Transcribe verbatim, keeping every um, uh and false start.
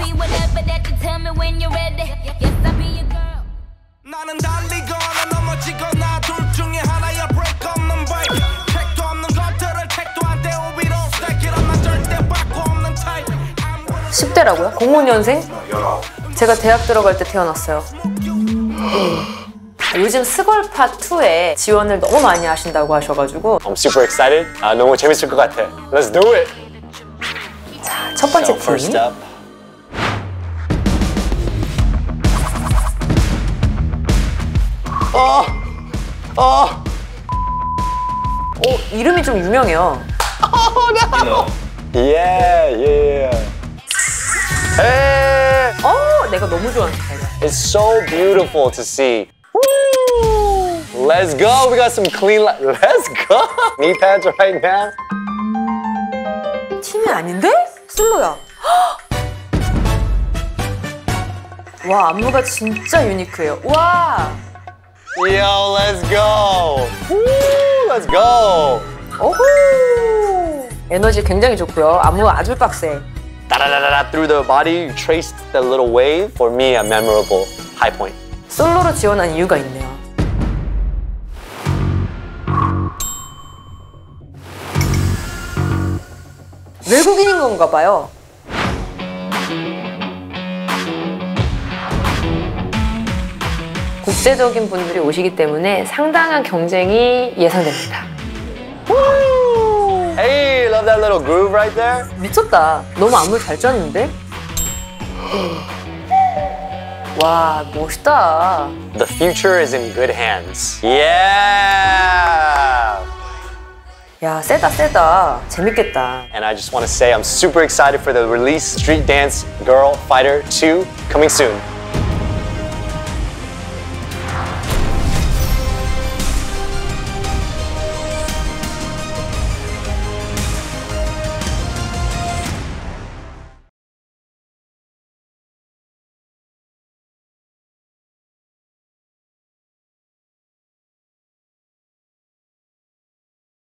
me whatever that you tell me when you're ready. Yes, I'll be your girl. 나는 달리거나 넘어지거나 둘 중에 하나야 break 없는 break. 책도 없는 것들을 책도 안 떼우비로 stack it up. 난 절대 바꾸 없는 type. 십 대라고요? 공오 년생? 제가 대학 들어갈 때 태어났어요. 요즘 스걸파 투에 지원을 너무 많이 하신다고 하셔가지고 I'm super excited. 아, 너무 재밌을 것 같아. Let's do it. 자, 첫 번째 So, first 팀. up. 어, 어, 오, 이름이 좀 유명해요. yeah, yeah. Hey, 어, 내가 너무 좋아하는 스타일이야. it's so beautiful to see. Woo! Let's go. We got some clean. Li- Let's go. Knee pads right now. 팀이 아닌데? 솔로야. 와, 안무가 진짜 유니크해요. 와. Yo, let's go. Woo! Let's go. 오호. 에너지 굉장히 좋고요. 안무가 아주 빡세. Da-da-da-da through the body, you traced the little wave. For me, a memorable high point. 솔로로 지원한 이유가 있네요. 외국인인 건가 봐요. 국제적인 분들이 오시기 때문에 상당한 경쟁이 예상됩니다. Hey, love that little groove right there. 미쳤다. 너무 안무 잘 짰는데? 와, 멋있다. The future is in good hands. Yeah. 야, 세다 세다. 재밌겠다. And I just want to say I'm super excited for the release Street Dance Girl Fighter two coming soon.